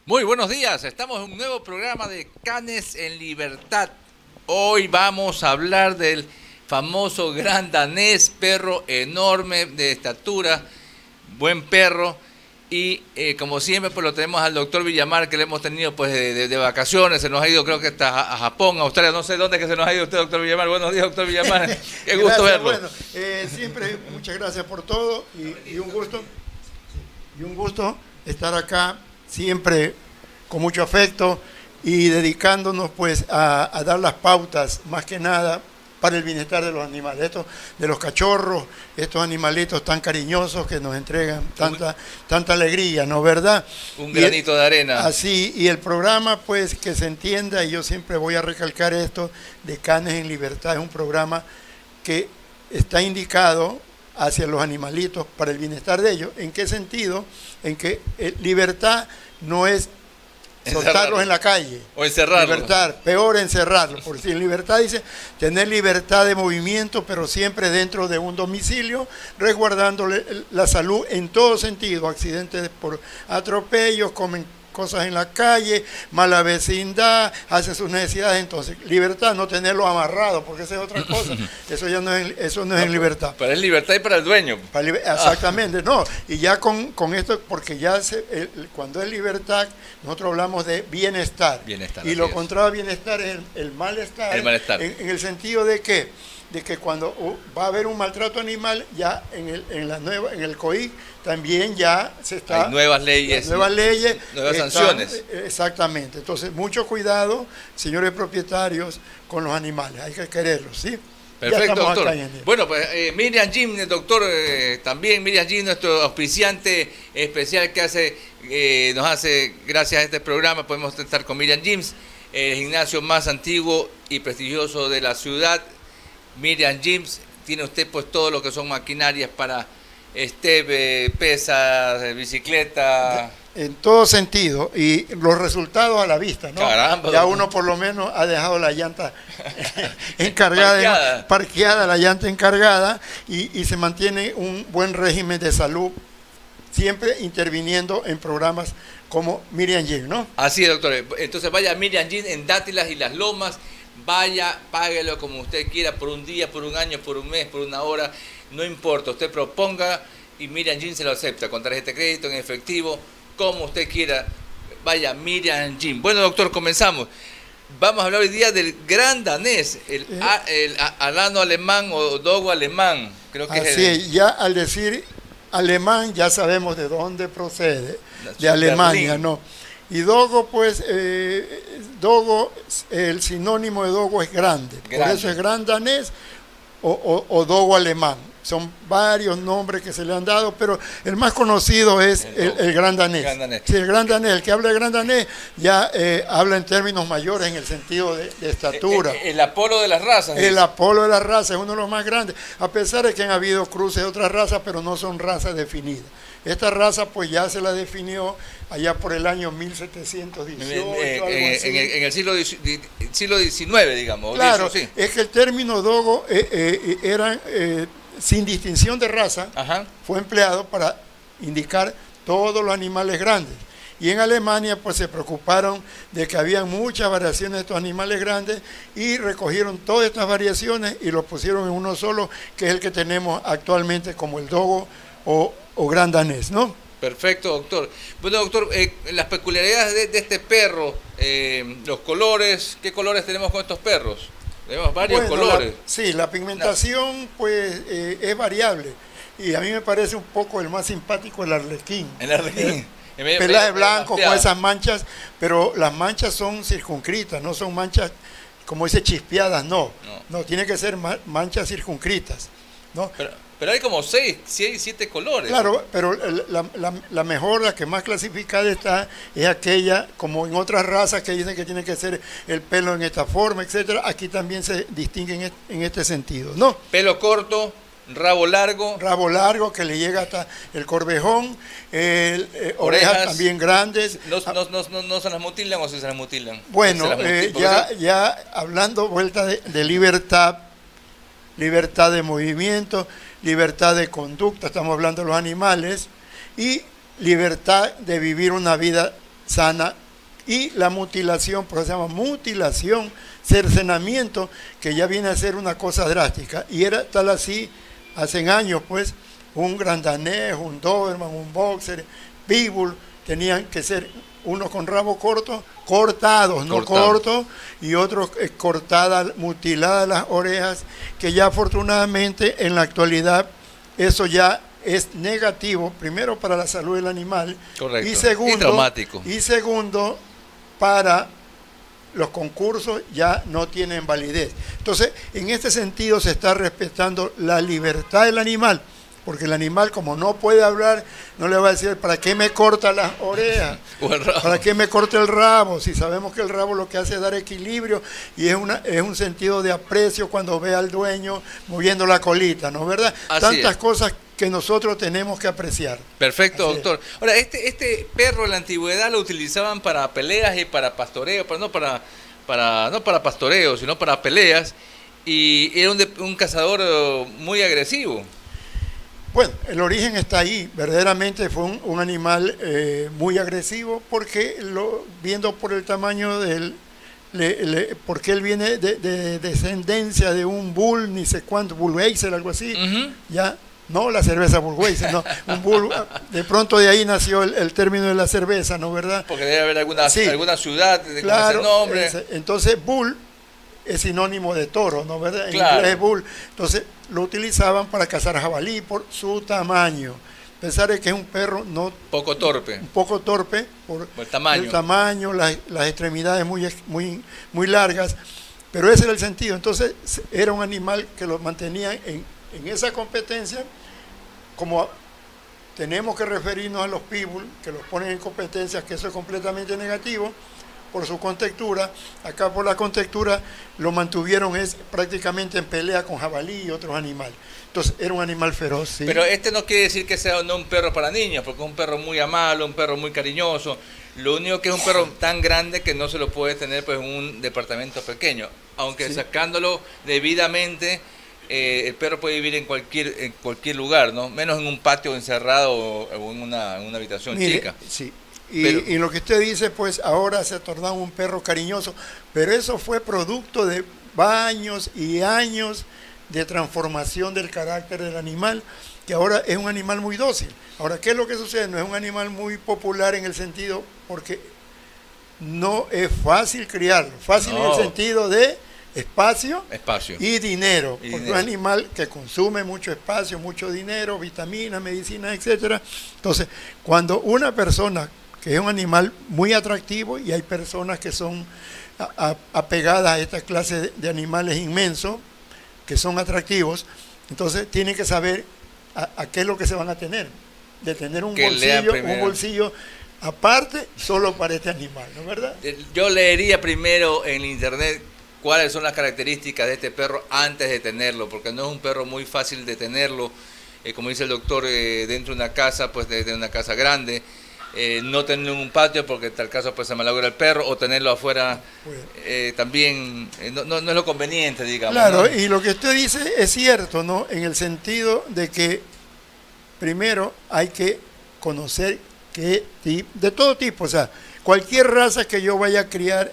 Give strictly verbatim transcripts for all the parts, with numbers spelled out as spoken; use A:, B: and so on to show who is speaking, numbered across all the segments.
A: Muy buenos días, estamos en un nuevo programa de Canes en Libertad. Hoy vamos a hablar del famoso gran danés, perro enorme de estatura, buen perro. Y eh, como siempre pues lo tenemos al doctor Villamar, que le hemos tenido pues de, de, de vacaciones, se nos ha ido creo que hasta a, a Japón, a Australia, no sé dónde que se nos ha ido usted, doctor Villamar. Buenos días, doctor Villamar, qué gusto
B: gracias,
A: verlo.
B: Bueno, eh, siempre muchas gracias por todo y, y un gusto, y un gusto estar acá siempre con mucho afecto y dedicándonos pues a, a dar las pautas más que nada para el bienestar de los animales, estos, de los cachorros, estos animalitos tan cariñosos que nos entregan tanta, tanta alegría, ¿no verdad?
A: Un granito
B: y,
A: de arena.
B: Así, y el programa pues que se entienda, y yo siempre voy a recalcar esto, de Canes en Libertad, es un programa que está indicado hacia los animalitos para el bienestar de ellos. ¿En qué sentido? En que eh, libertad no es soltarlos en la calle.
A: O encerrarlos.
B: Libertad, peor encerrarlos. Porque si en libertad dice tener libertad de movimiento, pero siempre dentro de un domicilio, resguardándole la salud en todo sentido. Accidentes por atropellos, comen cosas en la calle, mala vecindad, hacen sus necesidades. Entonces, libertad, no tenerlos amarrados, porque esa es otra cosa. Eso ya no es, eso no es
A: no,
B: en libertad.
A: Para es libertad y para el dueño.
B: Para, exactamente, ah. no. Y ya con, con esto, porque ya se, el, cuando es libertad, nosotros hablamos de bienestar.
A: Bienestar.
B: Y lo contrario a bienestar es el, el malestar.
A: El malestar.
B: En, en el sentido de que, de que cuando uh, va a haber un maltrato animal, ya en el, en la nueva, en el C O I también ya se está...
A: Hay nuevas leyes.
B: Nuevas leyes.
A: Nuevas
B: están,
A: sanciones.
B: Exactamente. Entonces, mucho cuidado, señores propietarios, con los animales. Hay que quererlos, ¿sí?
A: Perfecto, doctor. Bueno, pues eh, Miriam Jim, el doctor, eh, también Miriam Jim, nuestro auspiciante especial que hace, eh, nos hace, gracias a este programa, podemos estar con Miriam Jim, el gimnasio más antiguo y prestigioso de la ciudad. Miriam Jim, tiene usted pues todo lo que son maquinarias para este, pesas, bicicleta.
B: En todo sentido, y los resultados a la vista, ¿no?
A: Caramba,
B: ya uno por lo menos ha dejado la llanta encargada, parqueada. ¿no? parqueada, la llanta encargada, y, y se mantiene un buen régimen de salud, siempre interviniendo en programas como Miriam Jim, ¿no?
A: Así es, doctor. Entonces vaya a Miriam Jim en Dátilas y Las Lomas, vaya, páguelo como usted quiera, por un día, por un año, por un mes, por una hora, no importa, usted proponga y Miriam Jim se lo acepta, con tarjeta de crédito, en efectivo, como usted quiera. Vaya, Miriam Jim. Bueno, doctor, comenzamos. Vamos a hablar hoy día del gran danés, el,
B: ¿Eh?
A: a, el a, alano alemán o dogo alemán. Creo que
B: Así
A: es, el,
B: es, ya al decir alemán ya sabemos de dónde procede, de Alemania, Berlín. ¿no? Y dogo, pues, eh, dogo, el sinónimo de dogo es grande, grande. Por eso es gran danés o, o, o dogo alemán. Son varios nombres que se le han dado, pero el más conocido es el, el, el gran danés.
A: Gran danés.
B: Sí, el gran danés, el que habla de gran danés ya eh, habla en términos mayores en el sentido de, de estatura.
A: El, el, el Apolo de las razas.
B: El Apolo de las razas es uno de los más grandes, a pesar de que han habido cruces de otras razas, pero no son razas definidas. Esta raza pues ya se la definió allá por el año mil setecientos dieciocho.
A: En,
B: algo
A: en,
B: así.
A: en, el, en el siglo, siglo diecinueve, digamos.
B: Claro,
A: diez, sí.
B: Es que el término dogo eh, eh, era... Eh, sin distinción de raza, Ajá. fue empleado para indicar todos los animales grandes. Y en Alemania pues se preocuparon de que había muchas variaciones de estos animales grandes y recogieron todas estas variaciones y los pusieron en uno solo, que es el que tenemos actualmente como el dogo o, o gran danés, ¿no?
A: Perfecto, doctor. Bueno, doctor, eh, las peculiaridades de, de este perro, eh, los colores, ¿qué colores tenemos con estos perros? Tenemos varios
B: bueno,
A: colores.
B: La, sí, la pigmentación pues eh, es variable y a mí me parece un poco el más simpático el arlequín.
A: El arlequín.
B: Eh, pelaje blanco con esas manchas, pero las manchas son circunscritas, no son manchas como dice chispeadas, no. No, no tiene que ser ma manchas circunscritas, ¿no?
A: Pero, pero hay como seis, seis, siete colores.
B: Claro, pero la, la, la mejor, la que más clasificada está, es aquella, como en otras razas que dicen que tiene que ser el pelo en esta forma, etcétera. Aquí también se distingue en este, en este sentido, ¿no?
A: Pelo corto, rabo largo.
B: Rabo largo que le llega hasta el corvejón, el, eh, orejas, orejas también grandes.
A: ¿No, no, no, no, no se las mutilan o se las mutilan?
B: Bueno,
A: las
B: eh, ya, ya hablando vuelta de, de libertad, libertad de movimiento, libertad de conducta, estamos hablando de los animales, y libertad de vivir una vida sana. Y la mutilación, por eso se llama mutilación, cercenamiento, que ya viene a ser una cosa drástica. Y era tal así, hace años, pues, un gran danés, un doberman, un boxer, pitbull, tenían que ser unos con rabo corto, cortados, no
A: Cortado.
B: cortos, y otros eh, cortadas, mutiladas las orejas, que ya afortunadamente en la actualidad eso ya es negativo, primero para la salud del animal,
A: Correcto.
B: y segundo,
A: Y traumático.
B: y segundo para los concursos ya no tienen validez. Entonces, en este sentido se está respetando la libertad del animal, porque el animal, como no puede hablar, no le va a decir, ¿para qué me corta las orejas? ¿Para qué me corta el rabo? Si sabemos que el rabo lo que hace es dar equilibrio y es, una, es un sentido de aprecio cuando ve al dueño moviendo la colita, ¿no es verdad?
A: Así
B: Tantas
A: es.
B: cosas que nosotros tenemos que apreciar.
A: Perfecto,
B: Así
A: doctor.
B: es.
A: Ahora, este, este perro en la antigüedad lo utilizaban para peleas y para pastoreo, pero no para, para, no para pastoreo, sino para peleas, y era un, de, un cazador eh, muy agresivo.
B: Bueno, el origen está ahí, verdaderamente fue un, un animal eh, muy agresivo, porque lo, viendo por el tamaño del, le, le, porque él viene de, de descendencia de un bull, ni sé cuánto, Budweiser, algo así, uh-huh. ya, no la cerveza Budweiser, no, un bull, de pronto de ahí nació el, el término de la cerveza, ¿no verdad?
A: Porque debe haber alguna,
B: sí,
A: alguna ciudad de
B: claro,
A: con ese nombre.
B: Ese, entonces bull es sinónimo de toro, ¿no verdad? En
A: claro.
B: inglés es bull. Entonces lo utilizaban para cazar jabalí por su tamaño. Pensar que es un perro no
A: poco torpe,
B: un poco torpe por,
A: por el tamaño,
B: el tamaño las, las extremidades muy, muy, muy largas, pero ese era el sentido. Entonces era un animal que lo mantenían en, en esa competencia, como tenemos que referirnos a los pitbull, que los ponen en competencias, que eso es completamente negativo por su contextura. Acá por la contextura lo mantuvieron es prácticamente en pelea con jabalí y otros animales. Entonces era un animal feroz. ¿sí?
A: Pero este no quiere decir que sea no un perro para niños, porque es un perro muy amable, un perro muy cariñoso. Lo único que es un perro tan grande que no se lo puede tener pues en un departamento pequeño. Aunque sí. sacándolo debidamente, eh, el perro puede vivir en cualquier en cualquier lugar, ¿no? Menos en un patio encerrado o, o en, una, en una habitación
B: Mire,
A: chica.
B: Sí. Y, pero, y lo que usted dice, pues ahora se ha tornado un perro cariñoso, pero eso fue producto de años y años de transformación del carácter del animal, que ahora es un animal muy dócil. Ahora, ¿qué es lo que sucede? No es un animal muy popular en el sentido, porque no es fácil criarlo, fácil no. en el sentido de espacio,
A: espacio.
B: y dinero,
A: y
B: porque
A: dinero.
B: es un animal que consume mucho espacio, mucho dinero, vitaminas, medicinas, etcétera. Entonces, cuando una persona que es un animal muy atractivo, y hay personas que son a, a, apegadas a esta clase de, de animales inmensos, que son atractivos, entonces tienen que saber a, a qué es lo que se van a tener, de tener un bolsillo, un bolsillo aparte solo para este animal, ¿no es verdad?
A: Yo leería primero en internet cuáles son las características de este perro antes de tenerlo, porque no es un perro muy fácil de tenerlo, eh, como dice el doctor, eh, dentro de una casa, pues de, de una casa grande. Eh, no tenerlo en un patio porque en tal caso pues se malogra el perro, o tenerlo afuera eh, también eh, no, no, no es lo conveniente, digamos.
B: Claro,
A: ¿no?
B: Y lo que usted dice es cierto, ¿no? En el sentido de que primero hay que conocer qué tipo, de todo tipo, o sea, cualquier raza que yo vaya a criar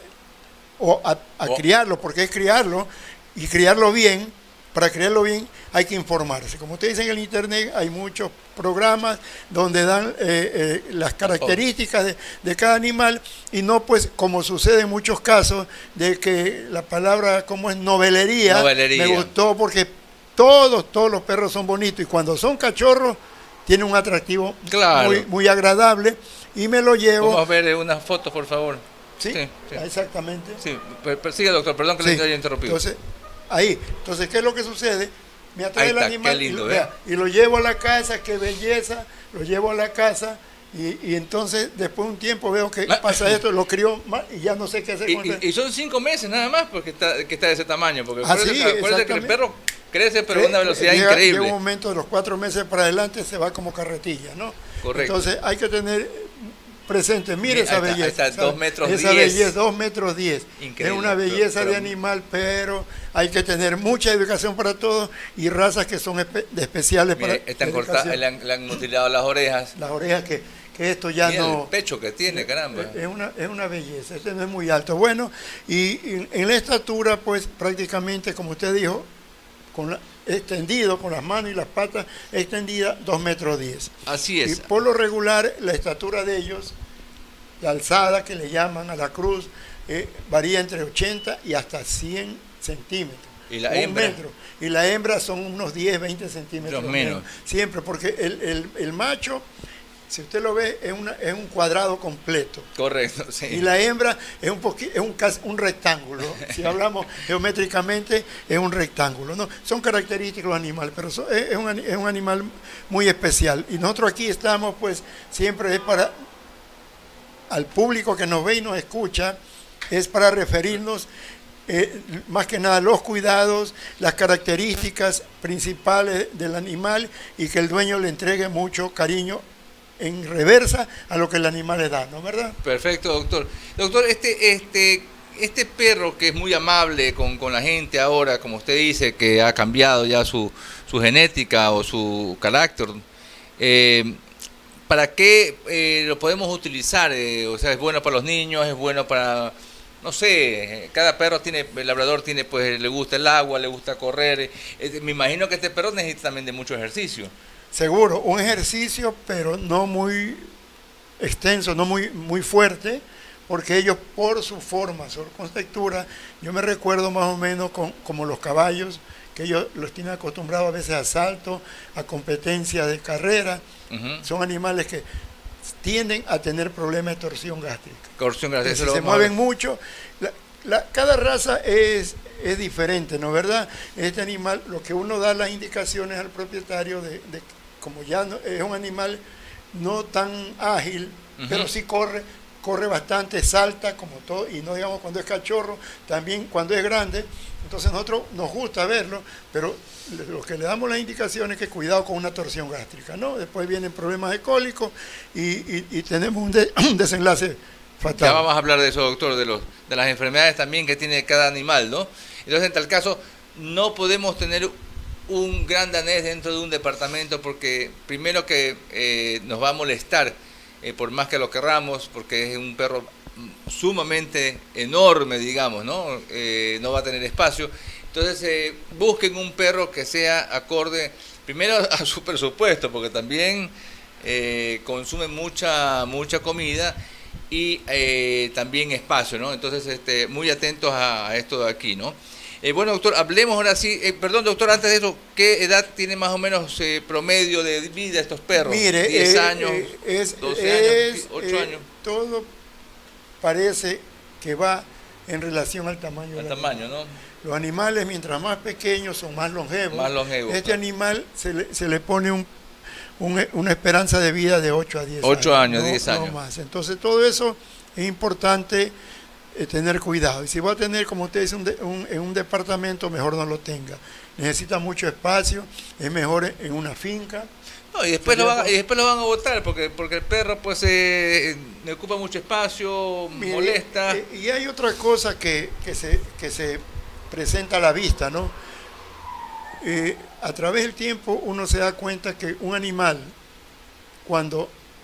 B: o a, a oh. criarlo, porque es criarlo y criarlo bien. Para criarlo bien hay que informarse. Como usted dice, en el internet hay muchos programas donde dan eh, eh, las características de, de cada animal, y no pues como sucede en muchos casos de que la palabra como es novelería,
A: novelería.
B: me gustó porque todos, todos los perros son bonitos, y cuando son cachorros tienen un atractivo
A: claro.
B: muy, muy agradable, y me lo llevo.
A: Vamos a ver unas fotos, por favor.
B: Sí, sí, sí. Exactamente.
A: Sí, pero, pero sigue, doctor, perdón que sí. le haya interrumpido.
B: Entonces, ahí, entonces, ¿qué es lo que suede? Me atrae
A: está,
B: el animal
A: lindo,
B: y, vea, y lo llevo a la casa, qué belleza, lo llevo a la casa, y, y entonces después de un tiempo veo que pasa esto, lo crío y ya no sé qué hacer
A: y,
B: con
A: y,
B: él.
A: Y son cinco meses nada más porque está, que está de ese tamaño, porque
B: ah,
A: acuérdate,
B: sí,
A: acuérdate que el perro crece pero a una velocidad
B: llega,
A: increíble.
B: Llega un momento de los cuatro meses para adelante se va como carretilla, ¿no?
A: Correcto.
B: Entonces hay que tener presente, mire
A: Mira,
B: esa
A: ahí
B: belleza,
A: está, ahí está, dos metros
B: esa
A: diez.
B: belleza, dos metros diez.
A: Increíble,
B: es una belleza
A: pero, pero,
B: de animal, pero hay que tener mucha educación para todos, y razas que son espe de especiales
A: mire,
B: para
A: están cortadas, le han, le han mutilado las orejas.
B: Las orejas que, que esto ya
A: Mira
B: no...
A: el pecho que tiene, caramba.
B: Es una, es una belleza, este no es muy alto. Bueno, y, y en la estatura, pues prácticamente, como usted dijo, con la, extendido, con las manos y las patas extendidas, dos metros diez.
A: Así es.
B: Y por lo regular, la estatura de ellos, la alzada que le llaman a la cruz, eh, varía entre ochenta y hasta cien centímetros.
A: ¿Y la hembra?
B: Metro. Y la hembra son unos diez, veinte centímetros
A: menos.
B: menos. Siempre, porque el, el, el macho, si usted lo ve, es, una, es un cuadrado completo.
A: Correcto, sí.
B: Y la hembra es un poqui, es un, un rectángulo. Si hablamos geométricamente, es un rectángulo. ¿No? Son características los animales, pero son, es, un, es un animal muy especial. Y nosotros aquí estamos, pues, siempre es para, al público que nos ve y nos escucha, es para referirnos Eh, más que nada los cuidados, las características principales del animal y que el dueño le entregue mucho cariño en reversa a lo que el animal le da, ¿no? ¿Verdad?
A: Perfecto, doctor. Doctor, este, este, este perro que es muy amable con, con la gente ahora, como usted dice, que ha cambiado ya su, su genética o su carácter, eh, ¿para qué eh, lo podemos utilizar? Eh, o sea, ¿es bueno para los niños? ¿Es bueno para...? No sé, cada perro tiene, el labrador tiene, pues le gusta el agua, le gusta correr. Eh, me imagino que este perro necesita también de mucho ejercicio.
B: Seguro, un ejercicio, pero no muy extenso, no muy, muy fuerte, porque ellos por su forma, su contextura, yo me recuerdo más o menos con, como los caballos, que ellos los tienen acostumbrados a veces a salto, a competencia de carrera. Uh-huh. Son animales que tienden a tener problemas de torsión gástrica.
A: Torsión gástrica.
B: Si se mueven mucho, la, la, cada raza es, es diferente, ¿no? ¿Verdad? Este animal, lo que uno da las indicaciones al propietario de, de como ya no, es un animal no tan ágil, uh-huh. pero sí corre, corre bastante, salta como todo, y no digamos cuando es cachorro, también cuando es grande. Entonces nosotros nos gusta verlo, pero lo que le damos las indicaciones es que cuidado con una torsión gástrica, ¿no? Después vienen problemas de cólico y, y, y tenemos un, de, un desenlace fatal.
A: Ya vamos a hablar de eso, doctor, de, los, de las enfermedades también que tiene cada animal, ¿no? Entonces, en tal caso, no podemos tener un gran danés dentro de un departamento porque primero que eh, nos va a molestar, eh, por más que lo querramos, porque es un perro sumamente enorme, digamos, ¿no? Eh, no va a tener espacio. Entonces, eh, busquen un perro que sea acorde, primero a su presupuesto, porque también eh, consume mucha mucha comida y eh, también espacio, ¿no? Entonces, este, muy atentos a, a esto de aquí, ¿no? Eh, bueno, doctor, hablemos ahora sí. Eh, perdón, doctor, antes de eso, ¿qué edad tiene más o menos eh, promedio de vida estos perros?
B: Mire,
A: ¿diez
B: eh,
A: años,
B: eh, es,
A: doce
B: es,
A: años, ocho
B: eh,
A: años?
B: Todo parece que va en relación al tamaño.
A: Al
B: del
A: tamaño,
B: animal.
A: ¿no?
B: Los animales, mientras más pequeños, son más longevos.
A: Más longevos.
B: Este claro. animal se le, se le pone un, un, una esperanza de vida de ocho a diez años.
A: ocho años,
B: no,
A: diez años.
B: No más. Entonces, todo eso es importante eh, tener cuidado. Y si va a tener, como usted dice, un, de, un, en un departamento, mejor no lo tenga. Necesita mucho espacio, es mejor en una finca.
A: No, y después, lo van, y después lo van a botar porque, porque el perro pues eh, le ocupa mucho espacio, Mire, molesta.
B: Eh, y hay otra cosa que, que, se, que se presenta a la vista, ¿no? Eh, a través del tiempo uno se da cuenta que un animal, cuando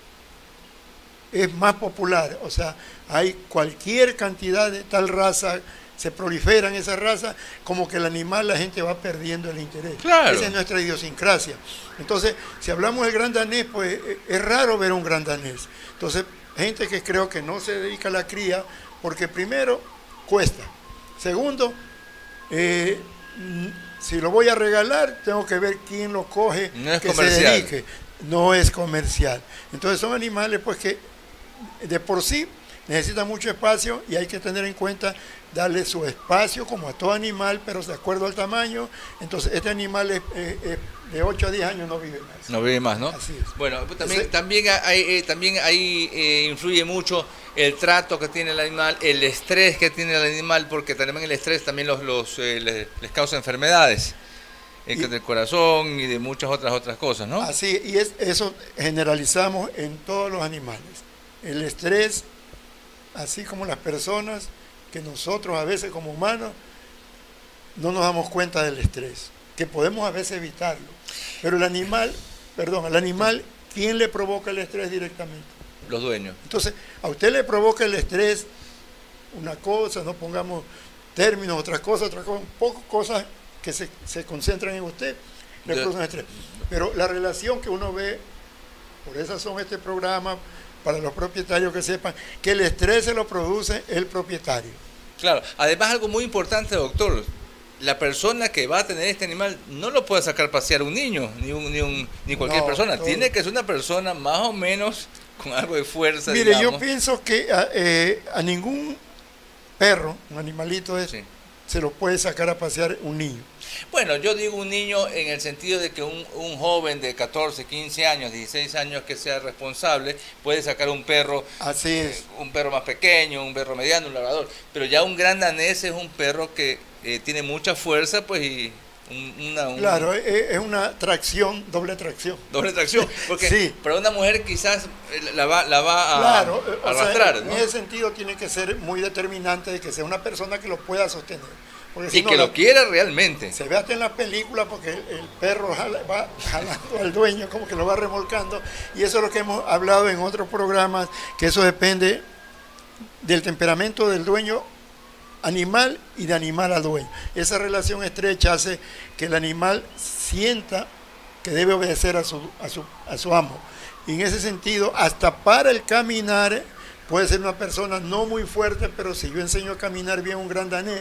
B: es más popular, o sea, hay cualquier cantidad de tal raza, se proliferan esas razas, como que el animal, la gente va perdiendo el interés.
A: Claro.
B: Esa es nuestra idiosincrasia. Entonces, si hablamos del gran danés, pues es raro ver un gran danés. Entonces, gente que creo que no se dedica a la cría, porque primero, cuesta. Segundo, eh, si lo voy a regalar, tengo que ver quién lo coge,
A: no es
B: que
A: comercial.
B: se dedique. No es comercial. Entonces, son animales pues que de por sí necesitan mucho espacio y hay que tener en cuenta darle su espacio como a todo animal, pero de acuerdo al tamaño. Entonces, este animal es, es, es de ocho a diez años no vive más.
A: No vive más, ¿no?
B: Así es.
A: Bueno, también,
B: Ese,
A: también, hay, eh, también ahí eh, influye mucho el trato que tiene el animal, el estrés que tiene el animal, porque también el estrés también los, los eh, les, les causa enfermedades eh, y, del corazón y de muchas otras otras cosas, ¿no?
B: Así, y es, eso generalizamos en todos los animales. El estrés, así como las personas, que nosotros a veces como humanos no nos damos cuenta del estrés, que podemos a veces evitarlo. Pero el animal, perdón, al animal, ¿quién le provoca el estrés directamente?
A: los dueños.
B: Entonces, a usted le provoca el estrés una cosa, no pongamos términos, otras cosas, otras cosas, pocas cosas que se, se concentran en usted, le producen estrés. Pero la relación que uno ve, por eso son este programa, para los propietarios que sepan, que el estrés se lo produce el propietario.
A: Claro, además algo muy importante, doctor, la persona que va a tener este animal no lo puede sacar a pasear un niño, ni un, ni, un, ni cualquier no, persona, todo. Tiene que ser una persona más o menos con algo de fuerza.
B: Mire,
A: digamos.
B: Yo pienso que a, eh, a ningún perro, un animalito es, sí. se lo puede sacar a pasear un niño.
A: Bueno, yo digo un niño en el sentido de que un, un joven de catorce, quince años, dieciséis años que sea responsable, puede sacar un perro,
B: así es,
A: eh, un perro más pequeño, un perro mediano, un labrador, pero ya un gran danés es un perro que eh, tiene mucha fuerza, pues, y un, una... Un,
B: claro, es, es una tracción, doble tracción.
A: Doble tracción, porque
B: sí.
A: para una mujer quizás la va, la va a,
B: claro,
A: a arrastrar,
B: sea, en
A: ¿no?
B: ese sentido tiene que ser muy determinante de que sea una persona que lo pueda sostener. Porque
A: y
B: si no,
A: que
B: la,
A: lo quiera realmente.
B: Se ve hasta en la película porque el, el perro jala, va jalando al dueño, como que lo va remolcando, y eso es lo que hemos hablado en otros programas, que eso depende del temperamento del dueño animal y de animal a dueño. Esa relación estrecha hace que el animal sienta que debe obedecer a su, a su, a su amo. Y en ese sentido, hasta para el caminar, puede ser una persona no muy fuerte, pero si yo enseño a caminar bien un gran danés,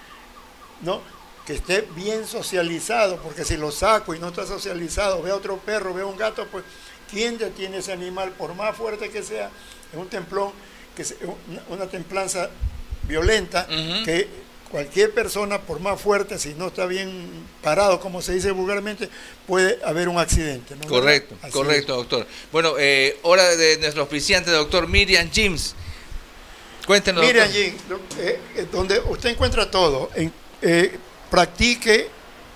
B: ¿no? Que esté bien socializado, porque si lo saco y no está socializado, ve a otro perro, ve a un gato, pues ¿quién detiene ese animal? Por más fuerte que sea, es un templón, que es una, una templanza violenta, uh-huh. que cualquier persona, por más fuerte, si no está bien parado, como se dice vulgarmente, puede haber un accidente, ¿no?
A: Correcto, correcto, es. Doctor. Bueno, eh, hora de nuestro auspiciante, doctor Miriam Gyms. Cuéntenos,
B: Miriam Gyms, eh, donde usted encuentra todo, en Eh, practique,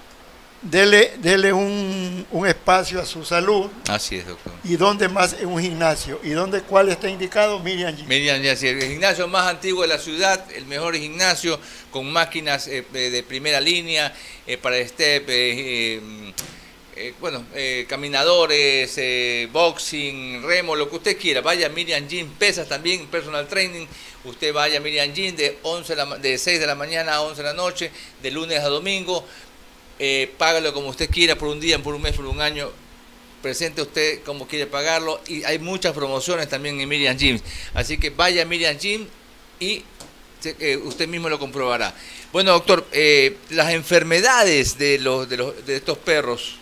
B: dele, dele un, un espacio a su salud.
A: Así es, doctor.
B: Y donde más en un gimnasio. ¿Y dónde cuál está indicado? Miriam Gyms.
A: Miriam Gyms, el gimnasio más antiguo de la ciudad, el mejor gimnasio, con máquinas eh, de primera línea, eh, para step, eh, eh, eh, bueno, eh, caminadores, eh, boxing, remo, lo que usted quiera. Vaya a Miriam Gyms, pesas también, personal training. Usted vaya a Miriam Gyms de, once de, la, de seis de la mañana a once de la noche, de lunes a domingo. Eh, págalo como usted quiera, por un día, por un mes, por un año. Presente usted como quiere pagarlo. Y hay muchas promociones también en Miriam Gyms. Así que vaya a Miriam Gyms y eh, usted mismo lo comprobará. Bueno, doctor, eh, las enfermedades de, los, de, los, de estos perros.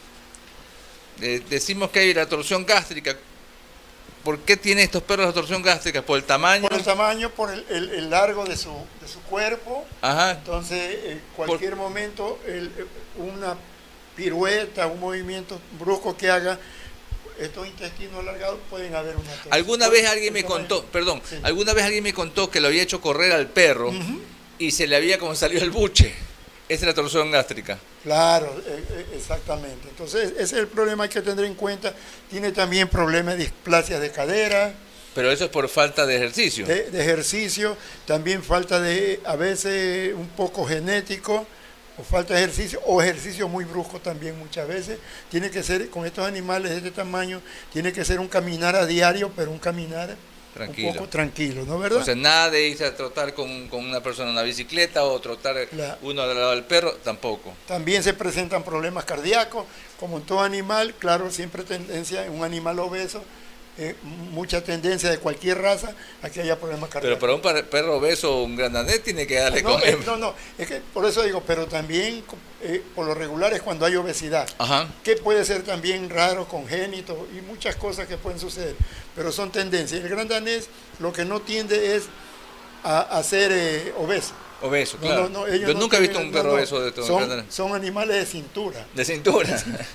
A: Eh, decimos que hay la torsión gástrica. ¿Por qué tienen estos perros la torsión gástrica? ¿Por el tamaño?
B: Por el tamaño, por el, el, el largo de su, de su cuerpo.
A: Ajá.
B: Entonces, en cualquier por... momento, el, una pirueta, un movimiento brusco que haga, estos intestinos alargados pueden haber una torsión.
A: Alguna vez alguien me contó, perdón, sí. alguna vez alguien me contó que lo había hecho correr al perro uh-huh. y se le había como salido el buche. Esa es la torsión gástrica.
B: Claro, exactamente. Entonces, ese es el problema que hay que tener en cuenta. Tiene también problemas de displasia de cadera.
A: Pero eso es por falta de ejercicio.
B: De, de ejercicio, también falta de, a veces, un poco genético, o falta de ejercicio, o ejercicio muy brusco también muchas veces. Tiene que ser, con estos animales de este tamaño, tiene que ser un caminar a diario, pero un caminar tranquilo. Un poco tranquilo, ¿no, verdad?
A: O sea, nada de irse a trotar con, con una persona en una bicicleta o trotar la, uno al lado del perro, tampoco.
B: También se presentan problemas cardíacos, como en todo animal, claro, siempre tendencia en un animal obeso, eh, mucha tendencia de cualquier raza a que haya problemas cardíacos.
A: Pero para un perro obeso, un gran danés tiene que darle
B: no,
A: comer.
B: Eh, no, no, es que por eso digo, pero también eh, por lo regular es cuando hay obesidad,
A: Ajá.
B: que puede ser también raro, congénito y muchas cosas que pueden suceder, pero son tendencias. El gran danés lo que no tiende es a, a ser eh, obeso.
A: Obeso,
B: no,
A: claro.
B: No, no,
A: Yo
B: no
A: nunca
B: tienen,
A: he visto un perro
B: no,
A: obeso de todo.
B: Son, son animales de cintura.
A: De cintura.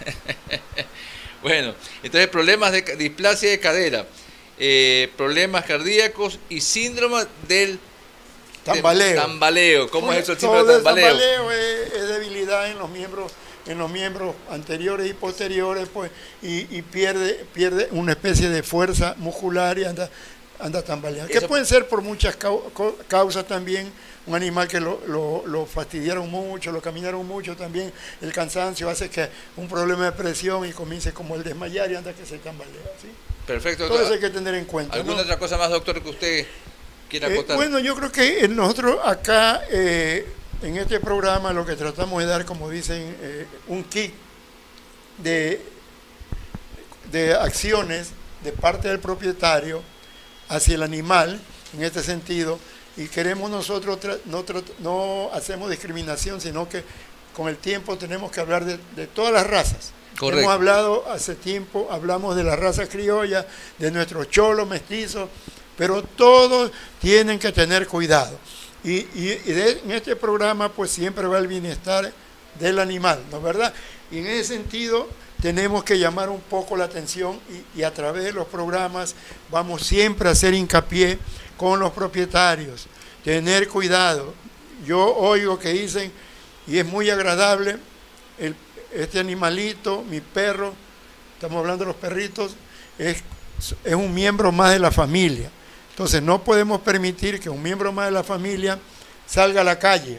A: Bueno, entonces problemas de displasia de cadera, eh, problemas cardíacos y síndrome del
B: tambaleo.
A: De, tambaleo. ¿Cómo
B: pues,
A: es eso el síndrome del tambaleo?
B: El tambaleo es, es debilidad en los miembros en los miembros anteriores y posteriores, pues, y, y pierde pierde una especie de fuerza muscular y anda anda tambaleando. Que pueden ser por muchas causas también. Un animal que lo, lo, lo fastidiaron mucho, lo caminaron mucho también, el cansancio hace que un problema de presión y comience como el desmayar y anda que se tambalea, ¿sí?
A: Perfecto,
B: doctor. Todo eso hay que tener en cuenta.
A: ¿Alguna
B: ¿no?
A: otra cosa más, doctor, que usted quiera acotar?
B: Eh, bueno, yo creo que nosotros acá, eh, en este programa, lo que tratamos de dar, como dicen, eh, un kit de, de acciones de parte del propietario hacia el animal, en este sentido, y queremos nosotros, no, no hacemos discriminación, sino que con el tiempo tenemos que hablar de, de todas las razas. Correcto. Hemos hablado hace tiempo, hablamos de la raza criolla, de nuestros cholos mestizos, pero todos tienen que tener cuidado. Y, y, y de, en este programa pues siempre va el bienestar del animal, ¿no es verdad? Y en ese sentido tenemos que llamar un poco la atención y, y a través de los programas vamos siempre a hacer hincapié con los propietarios, tener cuidado. Yo oigo que dicen, y es muy agradable, el, este animalito, mi perro, estamos hablando de los perritos, es, es un miembro más de la familia. Entonces no podemos permitir que un miembro más de la familia salga a la calle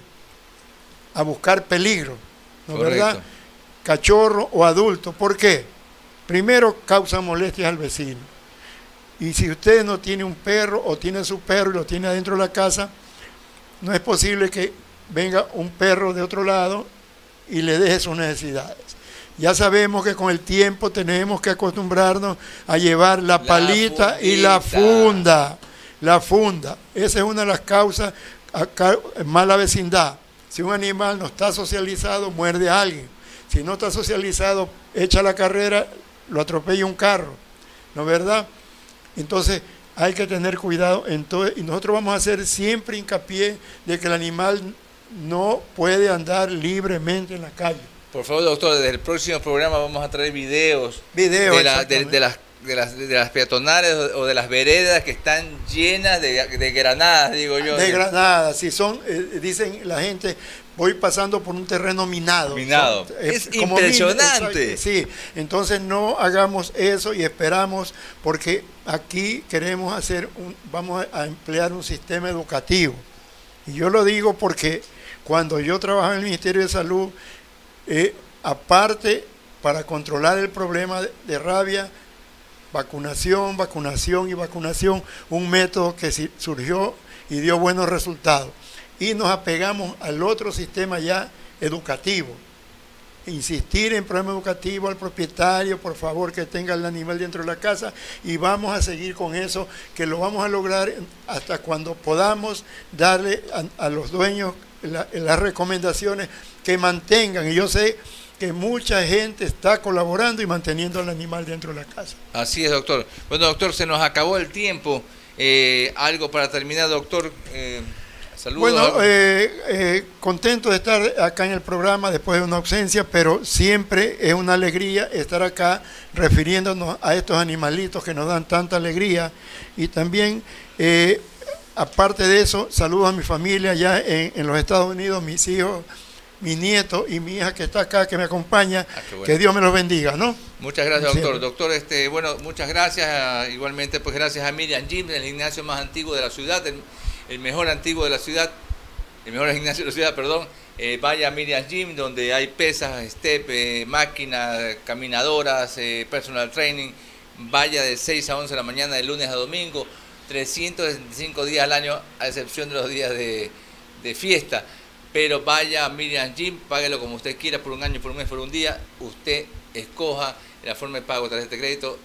B: a buscar peligro, ¿no es verdad? Cachorro o adulto. ¿Por qué? Primero, causa molestias al vecino. Y si usted no tiene un perro o tiene su perro y lo tiene adentro de la casa, no es posible que venga un perro de otro lado y le deje sus necesidades. Ya sabemos que con el tiempo tenemos que acostumbrarnos a llevar la, la palita fundita. y la funda. La funda. Esa es una de las causas, acá, mala vecindad. Si un animal no está socializado, muerde a alguien. Si no está socializado, echa la carrera, lo atropella un carro. ¿No es verdad? Entonces hay que tener cuidado en todo, y nosotros vamos a hacer siempre hincapié de que el animal no puede andar libremente en la calle.
A: Por favor, doctor, desde el próximo programa vamos a traer videos,
B: videos
A: de, la, de, de, las, de, las, de las peatonales o de las veredas que están llenas de, de granadas, digo yo.
B: De granadas, si son, eh, dicen la gente, voy pasando por un terreno minado.
A: Minado. Son, es eh, impresionante.
B: Min, sí, entonces no hagamos eso y esperamos, porque aquí queremos hacer, un, vamos a emplear un sistema educativo. Y yo lo digo porque cuando yo trabajaba en el Ministerio de Salud, eh, aparte, para controlar el problema de, de rabia, vacunación, vacunación y vacunación, un método que surgió y dio buenos resultados. Y nos apegamos al otro sistema ya educativo. Insistir en programa educativo al propietario, por favor, que tenga el animal dentro de la casa, y vamos a seguir con eso, que lo vamos a lograr hasta cuando podamos darle a, a los dueños la, las recomendaciones que mantengan. Y yo sé que mucha gente está colaborando y manteniendo al animal dentro de la casa.
A: Así es, doctor. Bueno, doctor, se nos acabó el tiempo. Eh, algo para terminar, doctor. Eh... Saludos.
B: Bueno, eh, eh, contento de estar acá en el programa después de una ausencia, pero siempre es una alegría estar acá refiriéndonos a estos animalitos que nos dan tanta alegría. Y también, eh, aparte de eso, saludos a mi familia allá en, en los Estados Unidos, mis hijos, mi nieto y mi hija que está acá, que me acompaña. Ah, bueno. Que Dios me los bendiga, ¿no?
A: Muchas gracias, doctor. Siempre. Doctor, este, bueno, muchas gracias. Igualmente, pues gracias a Miriam Gym, el gimnasio más antiguo de la ciudad, el, el mejor antiguo de la ciudad, el mejor gimnasio de la ciudad, perdón. Eh, vaya a Miriam Gym, donde hay pesas, step, eh, máquinas, caminadoras, eh, personal training. Vaya de seis a once de la mañana, de lunes a domingo, trescientos sesenta y cinco días al año, a excepción de los días de, de fiesta. Pero vaya a Miriam Gym, páguelo como usted quiera, por un año, por un mes, por un día. Usted escoja la forma de pago, tarjeta de crédito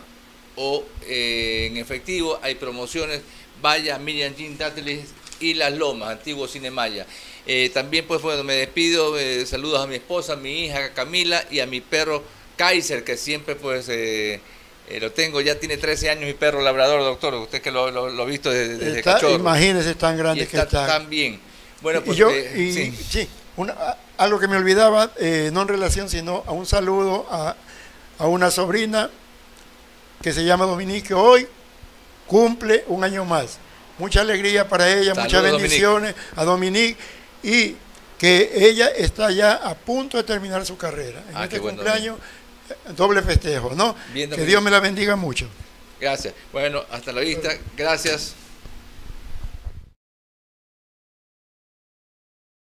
A: o eh, en efectivo. Hay promociones. Vaya a Miriam Gym Dátiles y Las Lomas, antiguo Cine Maya. Eh, también, pues, bueno, me despido. Eh, saludos a mi esposa, a mi hija Camila y a mi perro Kaiser, que siempre, pues, eh, eh, lo tengo. Ya tiene trece años mi perro labrador, doctor. Usted que lo, lo, lo ha visto desde, desde
B: está,
A: cachorro.
B: Imagínese tan grande
A: y está,
B: que está.
A: Tan bien. Bueno, pues,
B: y yo,
A: eh,
B: y,
A: sí.
B: sí, una, algo que me olvidaba, eh, no en relación, sino a un saludo a, a una sobrina que se llama Dominique, hoy cumple un año más. Mucha alegría para ella, Saludos, muchas bendiciones Dominique. a Dominique, y que ella está ya a punto de terminar su carrera. En ah, este bueno, cumpleaños, Dominique. doble festejo, ¿no? Bien, que Dios me la bendiga mucho.
A: Gracias. Bueno, hasta la vista. Gracias.